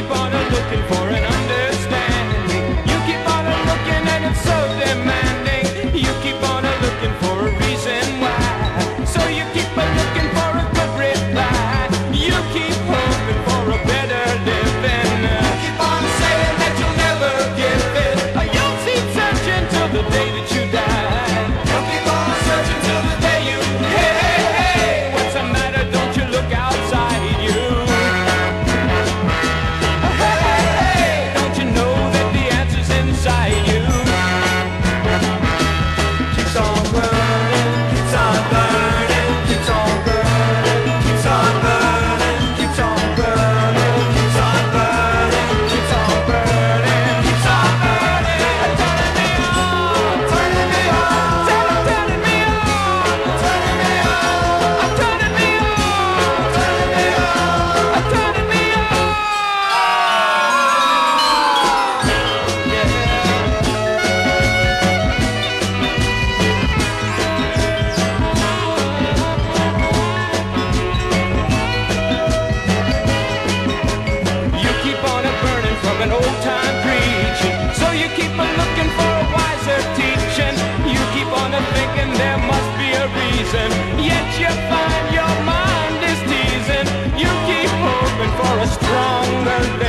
keep on looking for an understanding. You keep on looking and it's so demanding. You keep on looking for a reason why. So you keep on looking for a good reply. You keep hoping for a better living. You keep on saying that you'll never give in. You'll keep searching till the day that you die. You'll keep on searching till the day you. Hey, hey, hey, what's the matter? Don't you look outside you? Hey, hey, hey, don't you know that the answer's inside you? Keeps on burning, keeps on burning, keeps on burning, keeps on burning, keeps on burning, keeps on burning, keeps on burning, keeps on burning, turning me on, turning me on, turning me on, turning me on, turning me on, turning me on, turning me on. You keep on burning from an old time preaching, so you keep on looking for a wiser teaching. You keep on thinking there must be a reason, yet you find your mind is teasing. You keep hoping for a stronger